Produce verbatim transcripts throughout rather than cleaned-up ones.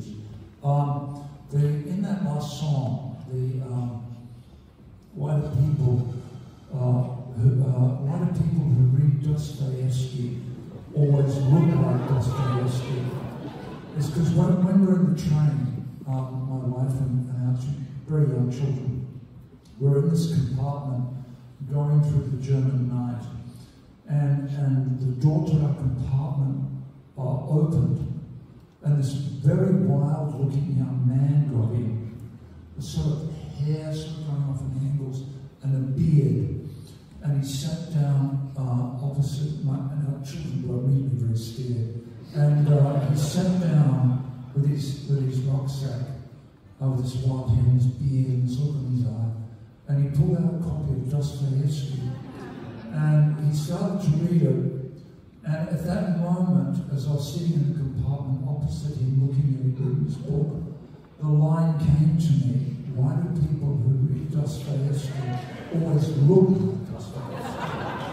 years. Um, the, in that last song, the um, why do people uh, who, uh, why do people who read Dostoevsky always look like Dostoevsky? It's because when, when we're in the train, um, my wife and, and our very young children, we're in this compartment going through the German night, and, and the door to our compartment uh, opened, and this very wild-looking young man got in, with sort of hair sort of coming off at angles, and a beard, and he sat down uh, opposite my, and our children were immediately very scared, and uh, he sat down with his, with his rucksack, uh, with his white hair and his beard and this look in his eye, and he pulled out a copy of Dostoevsky, and he started to read it. And at that moment, as I was sitting in the compartment opposite him looking at him his book, the line came to me, why do people who read Dostoevsky always look like Dostoevsky?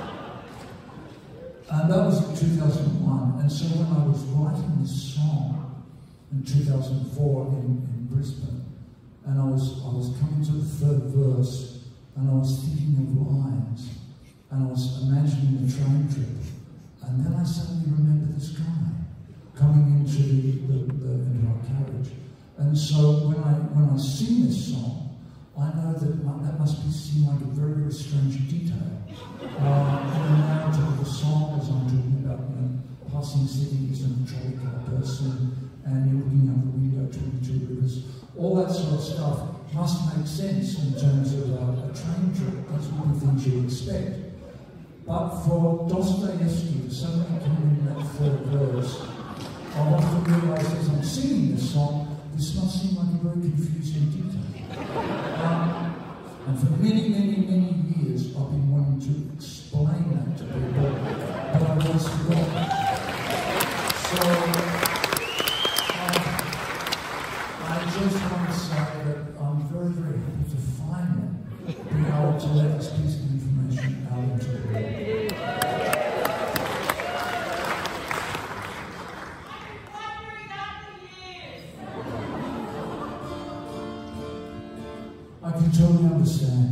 And that was in two thousand one. And so when I was writing this song in two thousand four in, in Brisbane, and I was, I was coming to the third verse, and I was thinking of lines, and I was imagining a train trip. And then I suddenly remembered this guy coming into the, the, the into our carriage. And so when I when I sing this song, I know that my, that must be seen like a very, very strange detail. Uh, in the narrative of the song, as I'm talking about, you know, passing cities and a trolley car person, and you're looking out the window, twenty-two rivers, all that sort of stuff must make sense in terms of uh, a train trip. That's one of the things you expect. But for Dostoevsky to suddenly come in that third verse, I often realise as I'm singing this song, this must seem like a very confusing detail. Um, and for many, many, many years, I've been wanting to explain that to people, but I always forgot. So, um, I just want to say that I'm very, very happy to finally be able to let this piece of information out into the world. I can totally understand.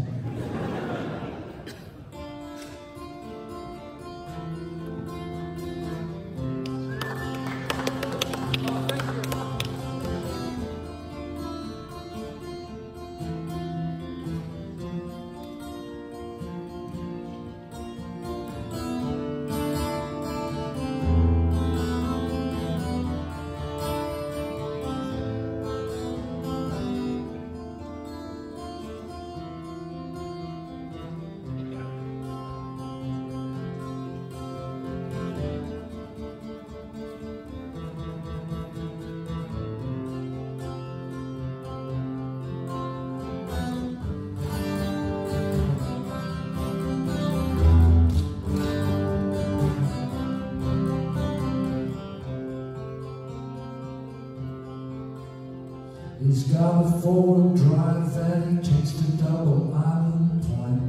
He's got a four-wheel drive that he takes to Double Island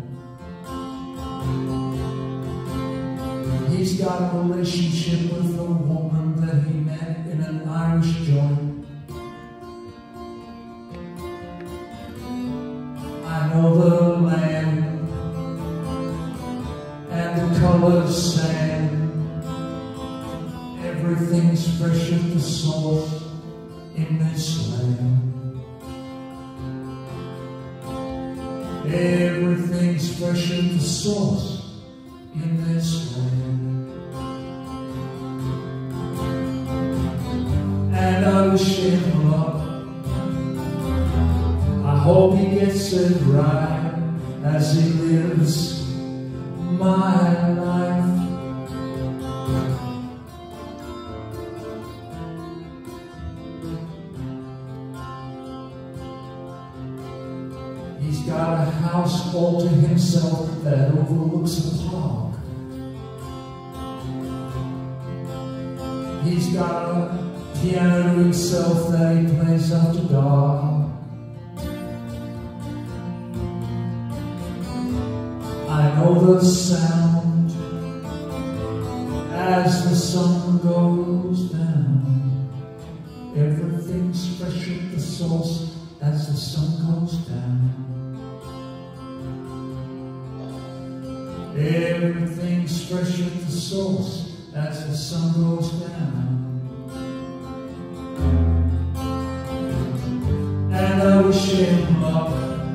Point. He's got a relationship with a woman that he met in an Irish joint. I know the land and the colors sand. Everything's fresh at the source in this land. Everything's fresh at the source in this land. And I wish him luck. I hope he gets it right as he lives my life. He's got a house all to himself that overlooks a park. He's got a piano to himself that he plays after dark. I know the sound as the sun goes down. Everything's Everything's fresh at the source as the sun goes down. Everything's fresh at the source as the sun goes down. And I wish him luck.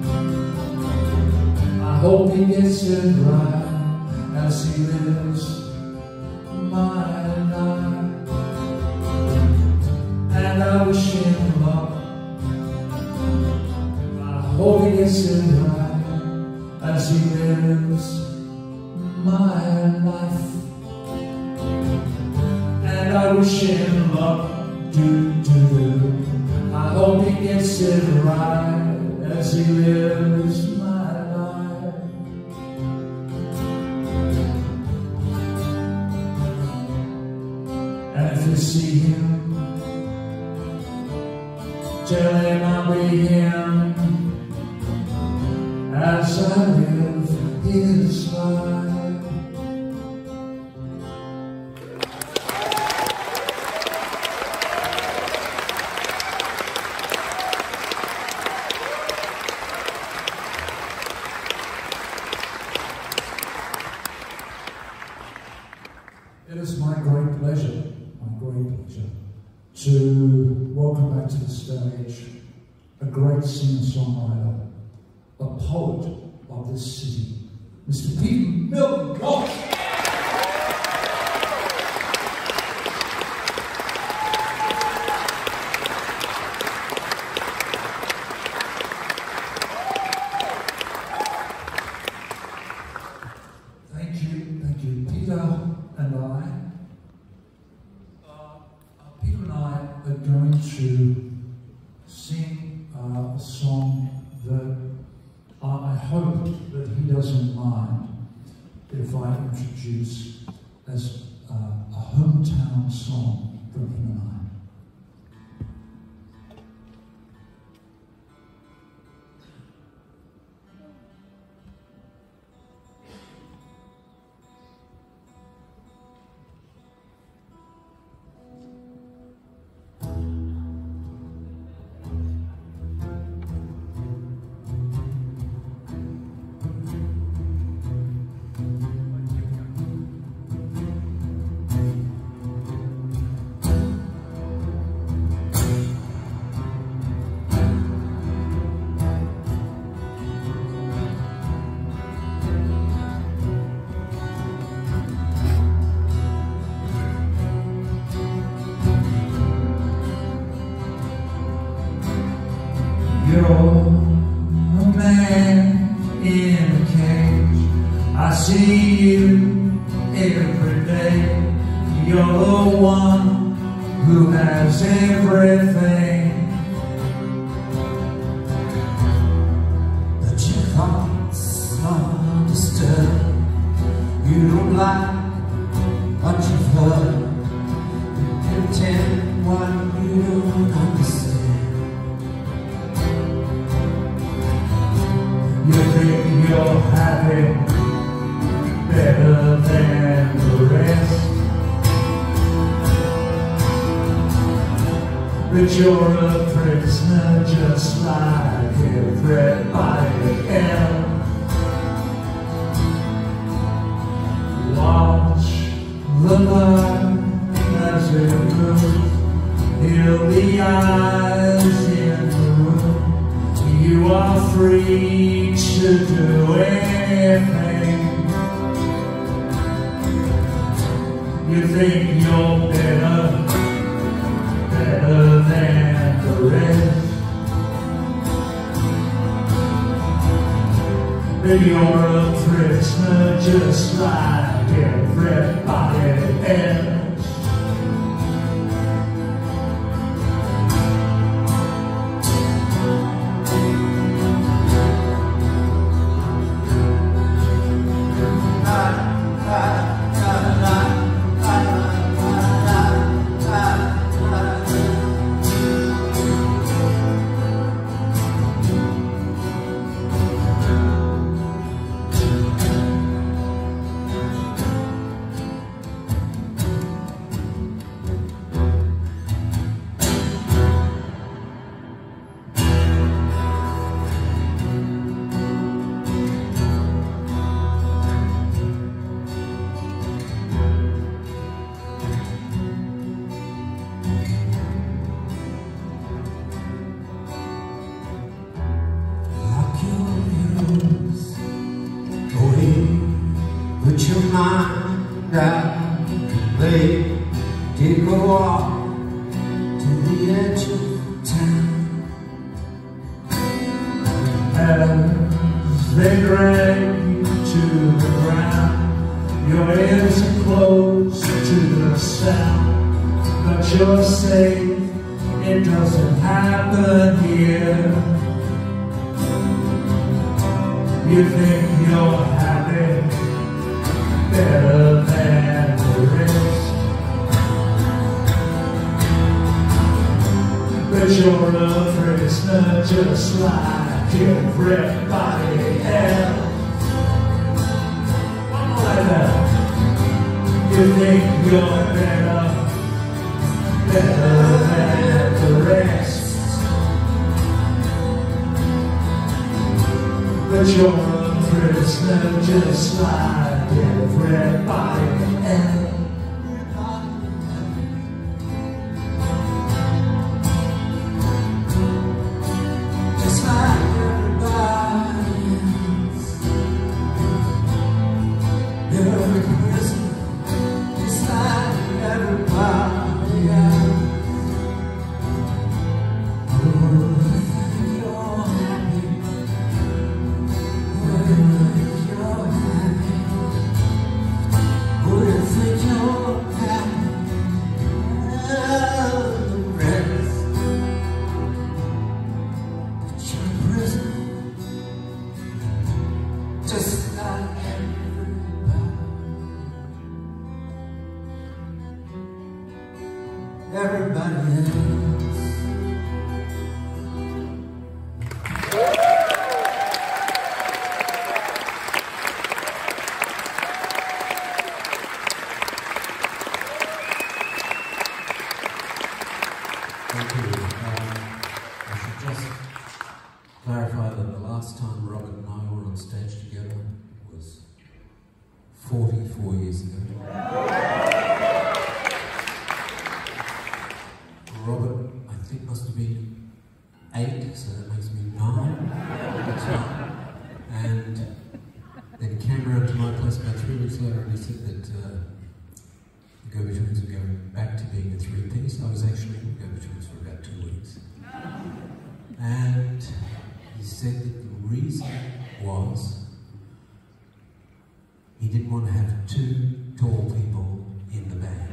I hope he gets it right as he lives my life. And I wish him luck. I hope he gets it right as he lives my life. And I wish him luck, do do. I hope he gets it right as he lives my life. And if you see him, tell him I'll be him as I live his life. It is my great pleasure, my great pleasure, to welcome back to the stage a great singer-songwriter, a poet of this city, Mister Milton Walsh. Thank you, thank you, Peter. And I, uh, Peter and I are going to sing uh, a song that uh, I hope that he doesn't mind if I introduce as uh, a hometown song from him and I. You're a man in a cage. I see you every day. You're the one who has everything, but your heart's undisturbed. You don't like what you've heard. You pretend what you don't understand. You think you're happy, better than the rest, but you're a prisoner just like everybody else. Watch the light as it moves, hear the eyes in the room. You are free to do anything. You think you're better, better than the rest, but you're a prisoner just like everybody else. They drag you to the ground. Your ears are close to the sound, but you're safe. It doesn't happen here. You think you're happy, better than the rest, but you're a prisoner just like everybody else. One more like that. You think you're better, better than the rest, but you're a prisoner just like everybody else. Just like everybody else. You're a prisoner just like everybody else. Everybody else. Thank you. Um, I should just clarify that the last time Robert and I were on stage together was forty-four years ago. Robert, I think, must have been eight, so that makes me nine at the time. And then he came around to my place about three weeks later and he said that uh, the Go-Betweens were going back to being a three-piece. I was actually in Go-Betweens for about two weeks. And he said that the reason was he didn't want to have two tall people in the band.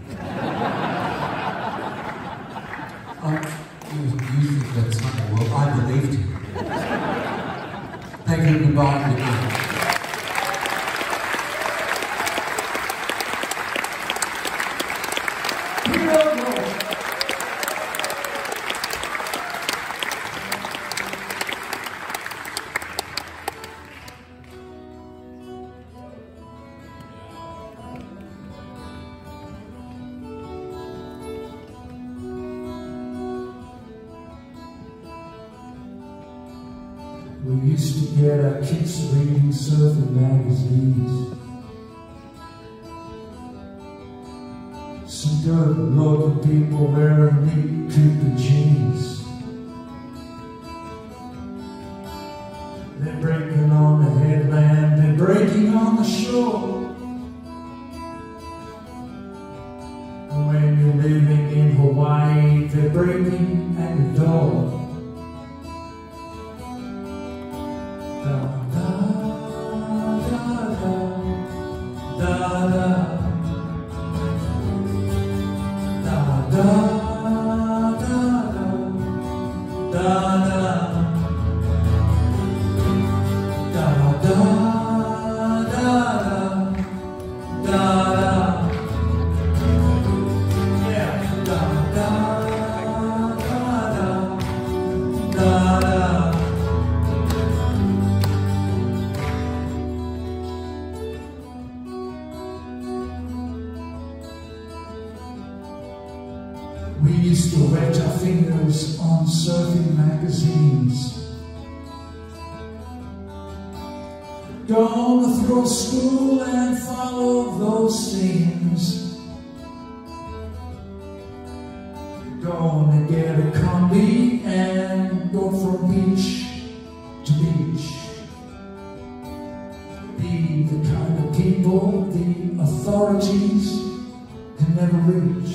I, you, you think that's funny. Well, I believed him. Thank you, goodbye, good night. We used to get our kicks reading surfing magazines. Some dirt local people wearing neat Cooper jeans. They're breaking on the headland, they're breaking on the shore. And when you're living in Hawaii, they're breaking at the door. Da da da da da da da da da We used to wet our fingers on surfing magazines. Gonna throw school and follow those themes. Gonna get a combi and go from beach to beach. Be the kind of people the authorities can never reach.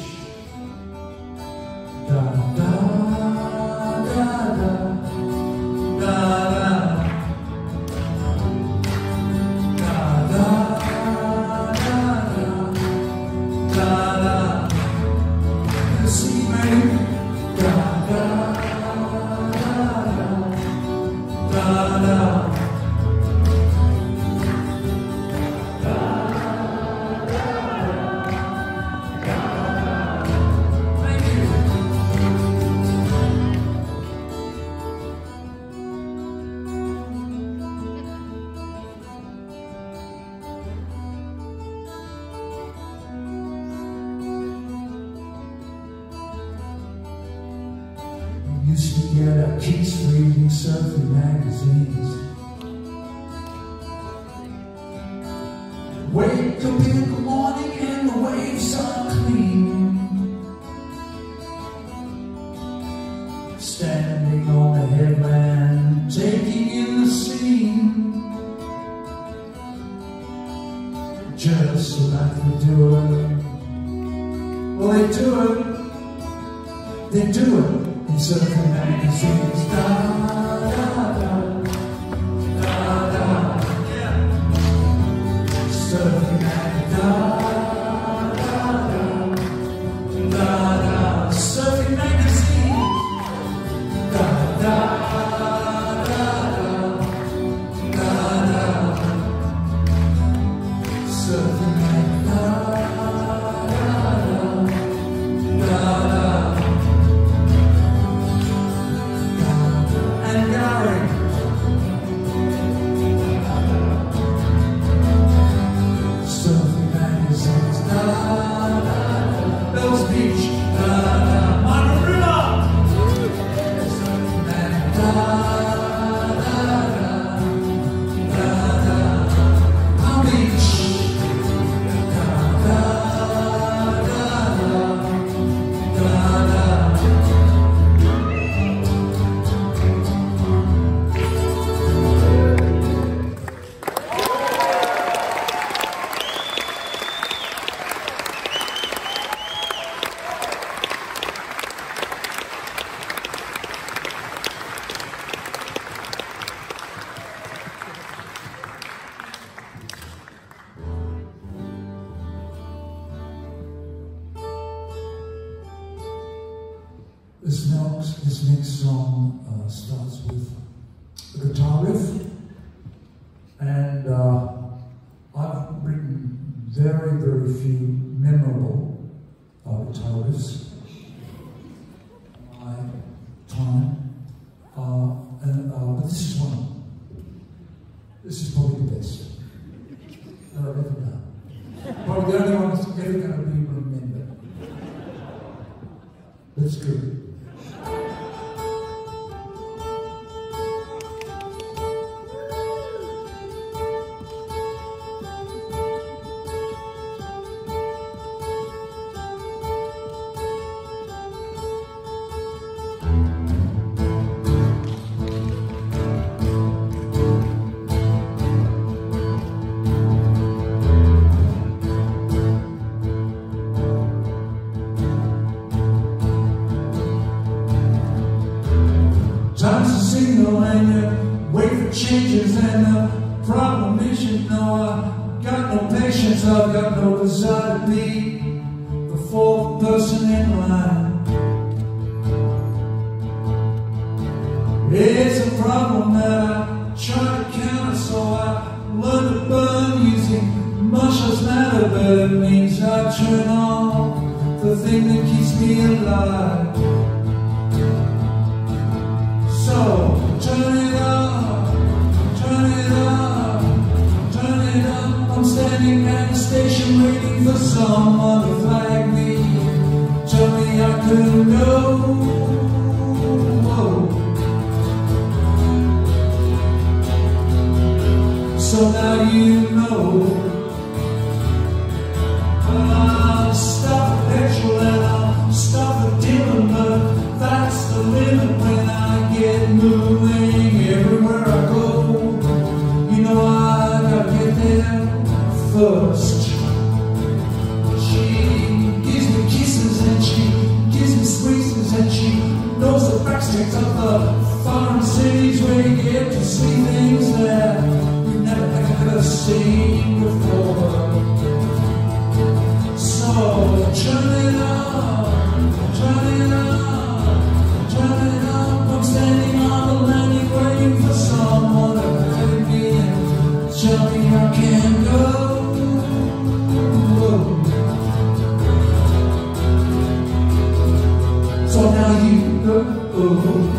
Da da da da da da da used to get our kicks reading surfing magazines. Wake up in the morning and the waves are clean. Standing on the headland, taking in the scene. Just like they do it. Well, they do it. They do it in surfing magazines. Da, da, da, da, da. Surfing magazines. Da, da, da, da, da. Surfing magazines. Da, da, da, da, da, da. Surfing magazines. Da, da, da, da. This next, this next song uh, starts with a guitar riff, and uh, I've written very, very few memorable uh, guitar riffs in my time, uh, and, uh, but this is one. This is probably the best that I've ever done. Probably the only one that's ever going to be remembered. Let's go. Time's a signal and you wait for changes, and the problem is, you know, I've got no patience, I've got no desire to be the fourth person in line. It's a problem that I try to counter, so I learn to burn using much matter, but it means I turn on the thing that keeps me alive. So, turn it up, turn it up, turn it up. I'm standing at the station waiting for someone to flag me, tell me I couldn't go. Whoa. So now you know. Well, I'll stop the petrol and I'll stop the dealing, but that's the limit when I get moving everywhere I go. You know I gotta get there first. She gives me kisses and she gives me squeezes, and she knows the backstreets of the foreign cities where you get to see things that you've never ever seen before. So turn it up, turn it up, turn it up. I'm standing on the landing waiting for someone to guide me and tell me I can go. Whoa. So now you go.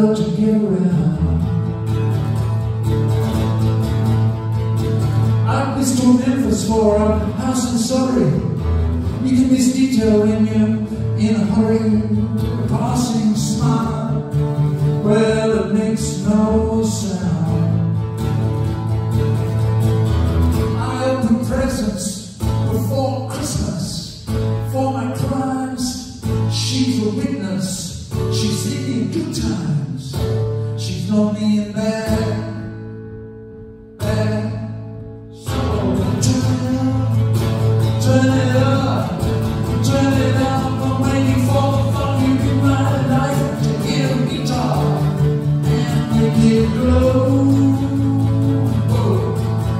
love to get around. I've been to Memphis for a house in Surrey. You can miss detail when you're in a hurry. A passing smile, well, it makes no sound. I open presents before Christmas for my crimes. She's a witness, she's seen good times. She's known me in bad, bad. Turn it up, turn it up, I'm waiting for the fun. You can ride a knife to get a guitar and make it glow. Whoa.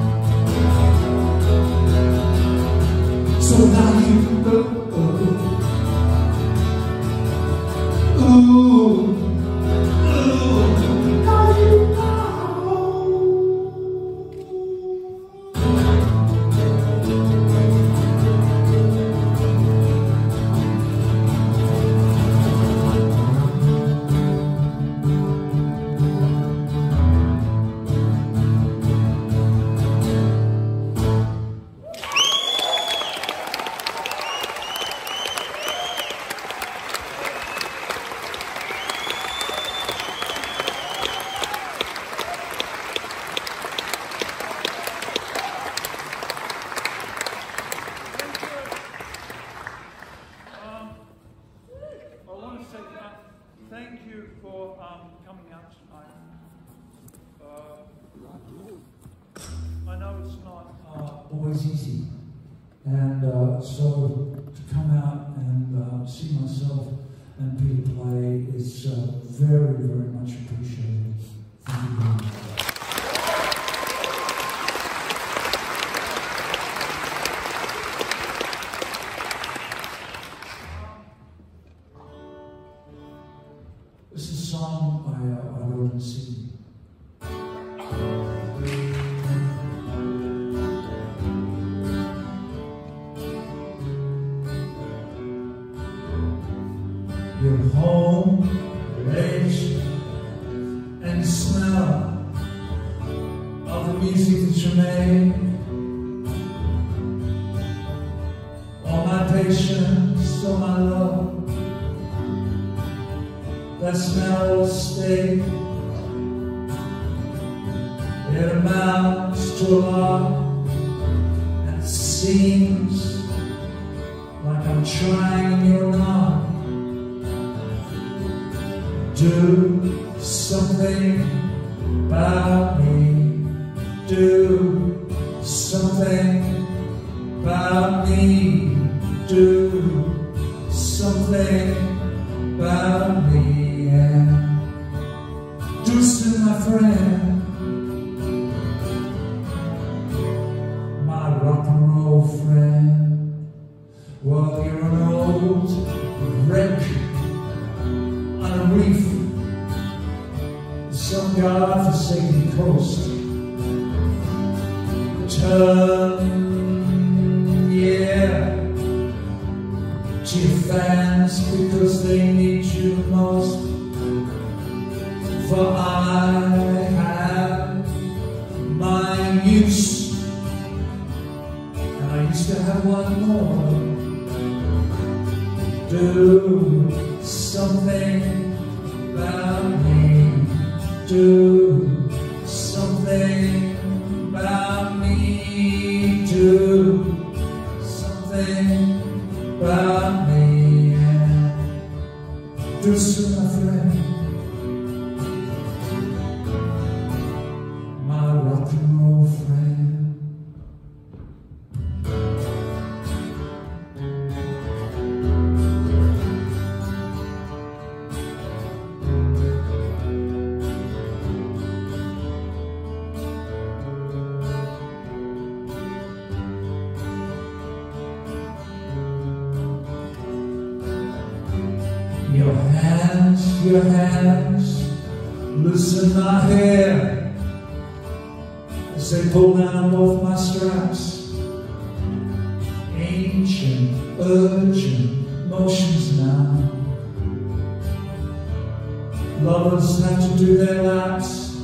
So now you go. Ooh, ooh, now you go. Thank you for um, coming out tonight. Uh, I know it's not uh, always easy, and uh, so to come out and uh, see myself and Peter play is uh, very, very much appreciated. Thank you very much. This is a song I, uh, I wrote and sing. Your home, age, and smell of the music that you made. All my patience, all my love, that smell will stay. It amounts to a lot, and it seems like I'm trying and you're not. Do something about me. Do something about me. Do something about me. And do so, my friend, my rock and roll friend. Well, you're an old wreck on a reef, some God-forsaken coast. Turn, yeah, to your fans because they need you most. For I have my use, and I used to have one more. Do something about me. Do something about me. Do something about me. And do so, my friend, my rock and roll friend. Your hands, your hands, loosen my hair as they pull down both my straps. Ancient, urgent motions now. lovers have to do their laps.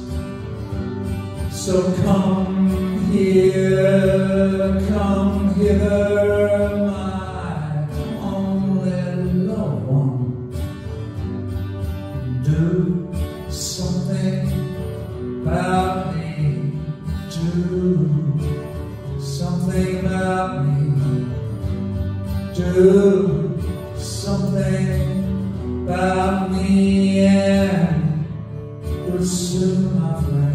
So come here, come hither, my only loved one. Do something about me, do something about me, do something about me, and you'll soon, my friend,